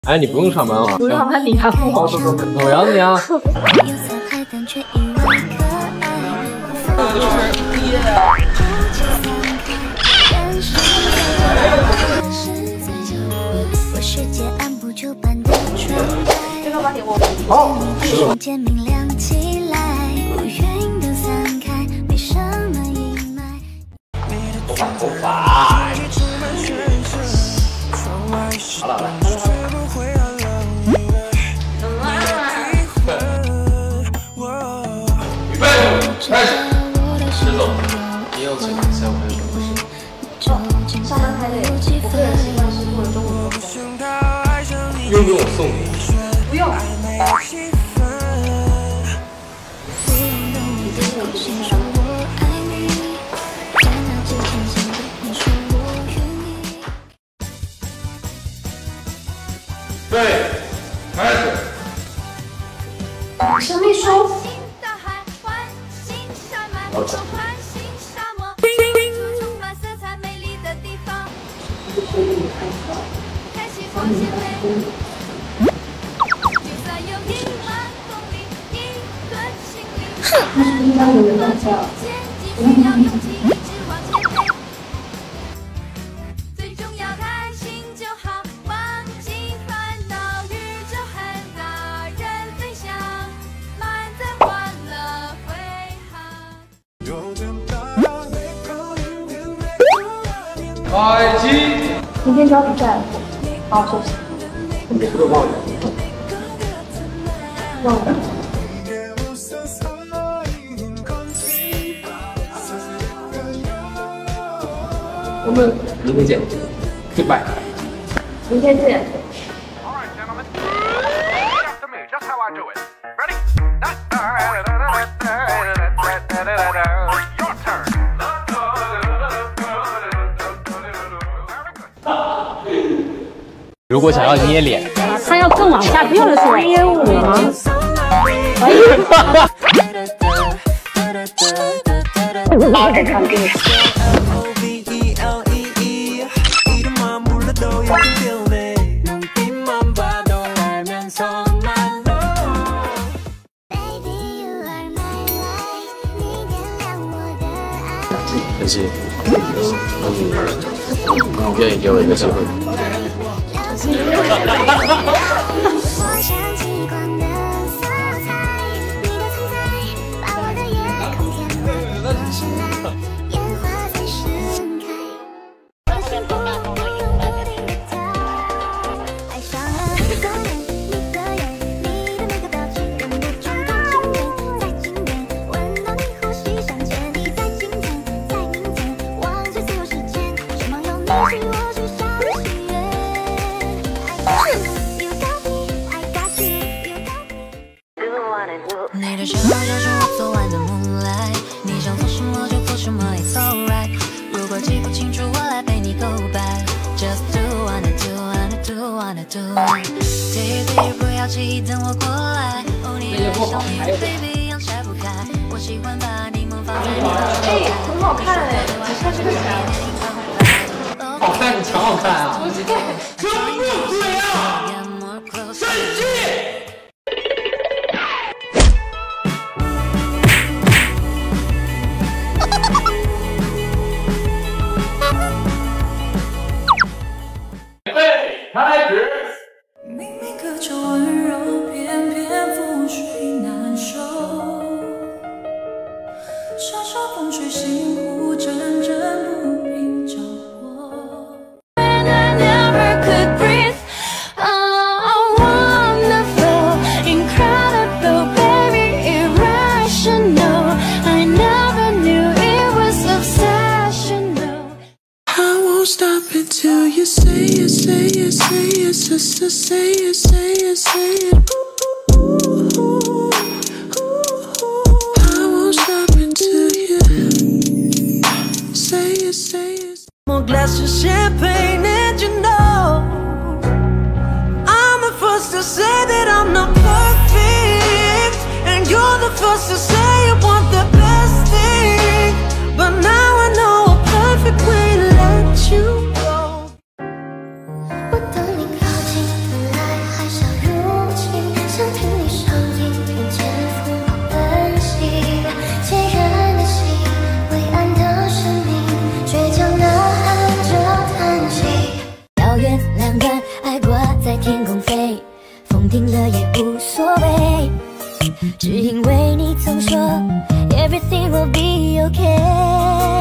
哎，你不用上班啊？ 不用上班，你还不好。 我养你啊。 这个把你我好。头发。好了好了。预备，开始。石总，你有请下午还有什么事？ 上班太累，我个人习惯是做中午做饭。 用不用我送你？ 不用。 对，开始。 小秘书。 好的。 应该有人在叫。 开机。 明天就要比赛了，好好休息。 你是不是忘了？ 忘了。 我们明天见 ，Goodbye。 明天见。 如果想要捏脸， 他要更往下，不要说捏我吗？ 晨曦，你愿意给我一个机会？ 你的生活就是我昨晚的 moonlight， 你想做什么就做什么 ，it's alright。如果记不清楚，我来陪你 go back。Just do wanna do wanna do wanna do。弟弟不要急，等我过来。哦，你的小女人 baby 样拆不开，我喜欢把柠檬放在你的口袋。 很好看哎，你看这个墙。 好看，你墙好看啊！ 不是， 什么鬼啊！生气！开始。 明明渴求温柔，偏偏覆水难收。稍稍风吹，心湖阵阵不平着火。I never could breathe. Oh, wonderful, incredible, baby, irrational. I never knew it was obsessional. I won't stop until you say it, say it, say it, sister, say it, say it, say it. I won't stop until you say it, say it. More glasses of champagne, and you know I'm the first to say that I'm not perfect, and you're the first to say you want the best thing. But now I know a perfect way to let you go. 我等你靠近的来。 无所谓，只因为你曾说 Everything will be okay。